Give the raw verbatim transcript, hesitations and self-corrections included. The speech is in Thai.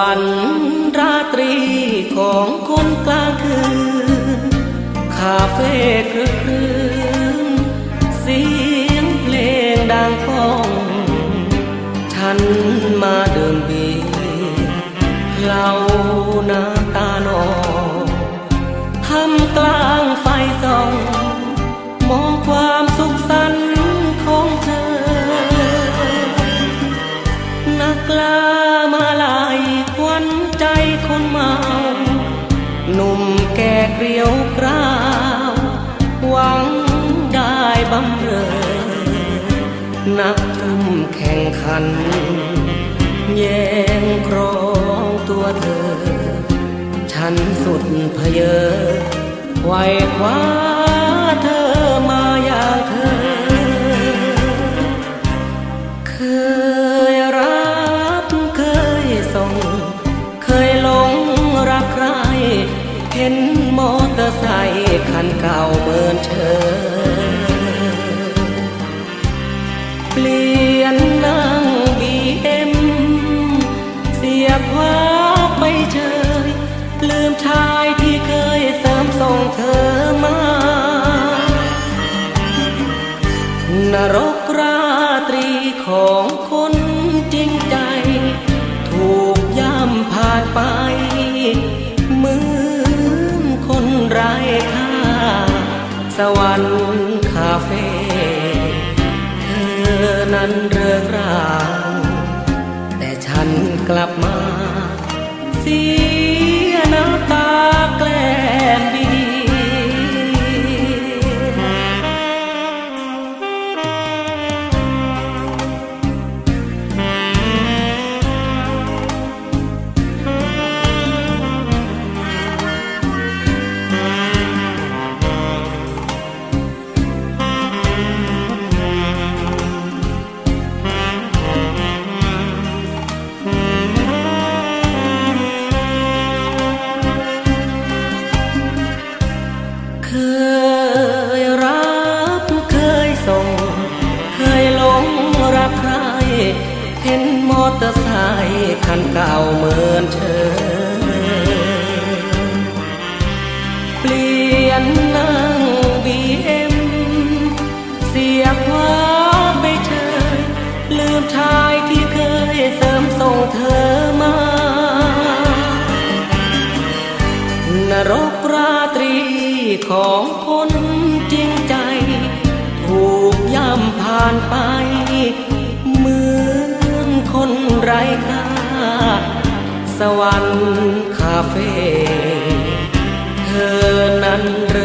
รรค์ราตรีของคนกลางคืนคาเฟ่ครึกครื้นเสียงเพลงดังก้องฉันมาเดินเบียดเล่าน้ำตาหนองทำกลางไฟส่องมองความสุขสันต์ของเธอนักลามาลายควันใจคนเมาหนุ่มแก่เกลียวกราวหวังได้บำเรอนักทุ่มแข่งขันแย่งครองตัวเธอฉันสุดเพเยอไขว่คว้าเธอมาอย่างเธอเคยรับเคยส่งเคยหลงรักใครเห็นมอเตอร์ไซค์คันเก่าเหมือนเธอเปลี่ยนนั่งบีเอ็มเสียคว้าไปเฉยลืมชายที่เคยเสริมส่งเธอมานรกราตรีของคนจริงใจถูกย่ำผ่านไปเหมือนคนไร้ค่าสวรรค์คาเฟ่เธอนั้นเริงรางแต่ฉันกลับมาเสียน้ำตาแกล้มดีเคยรับเคยส่งเคยหลงรักใครเห็นมอเตอร์ไซค์คันเก่าเหมือนเธอเปลี่ยนนั่งบีเอ็มเสียคว้าไปเฉยลืมชายที่เคยเสริมส่งเธอมานรกราตรีของคนจริงใจถูกย่ำผ่านไปเหมือนคนไร้ค่าสวรรค์คาเฟ่เธอนั้นเร